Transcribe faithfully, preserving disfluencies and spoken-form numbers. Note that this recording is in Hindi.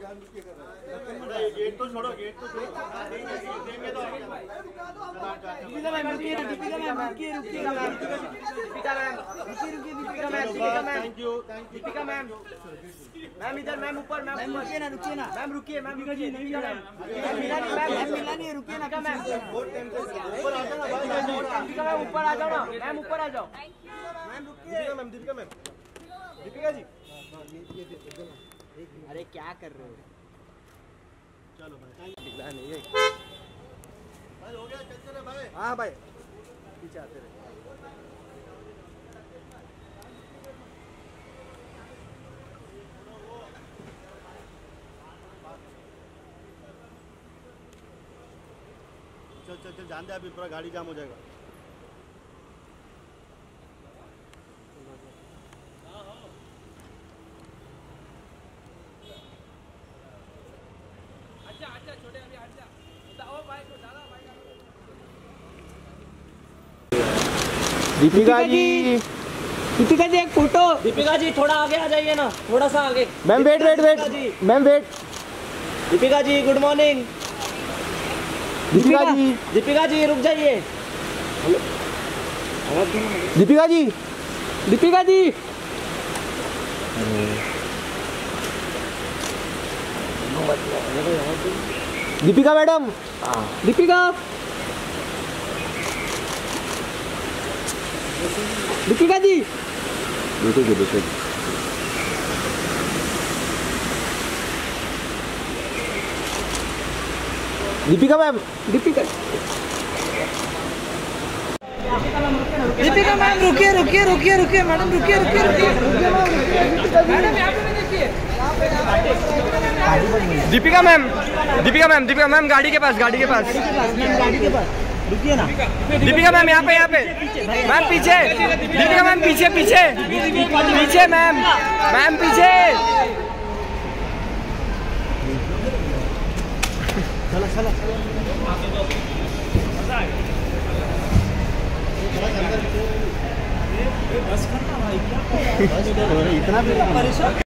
गेट तो छोड़ो, गेट तो छोड़ो। देंगे तो दीपिका मैम रुकिए, दीपिका मैम रुकिए, रुकिएगा मैम, दीपिका मैम रुकिए, रुकिए Deepika ma'am, Deepika ma'am thank you, Deepika ma'am ma'am इधर, मैम ऊपर, मैम रुकिए ना, रुकिए ना मैम, रुकिए मैम, दीपिका जी नहीं मैम, मिला नहीं मैम, मैम मिला नहीं, रुकिए ना मैम, ऊपर आ जाओ ना भाई, दीपिका मैम ऊपर आ जाओ ना मैम, ऊपर आ जाओ मैम, रुकिए दीपिका मैम, दीपिका मैम, दीपिका जी अरे क्या कर रहे हो? चलो भाई नहीं है भाई, हो गया, चल चले भाई। हाँ भाई पीछे आते रहे। चल चल चल जान दे, अभी पूरा गाड़ी जाम हो जाएगा। दीपिका जी, दीपिका जी एक फोटो। दीपिका जी थोड़ा आगे आ जाइए ना, थोड़ा सा आगे। Ma'am wait wait wait ma'am wait. Deepika ji good morning. Deepika ji, Deepika ji रुक जाइए। दीपिका जी, दीपिका जी दीपिका मैडम, दीपिका दीपिका जी, देखो देखो देखो दीपिका मैम, दीपिका दीपिका मैम रुकिए, रुकिए रुकिए रुकिए मैडम, रुकिए रुकिए रुकिए मैडम, यहाँ पे देखिए। Deepika ma'am, Deepika ma'am, Deepika ma'am गाड़ी के पास, गाड़ी के पास, गाड़ी के पास रुकिए ना। दीपिका मैम यहाँ पे, यहाँ पे मैम पीछे, दीपिका मैम पीछे पीछे पीछे मैम, मैम पीछे। चलो चलो बस करना भाई, क्या इतना भी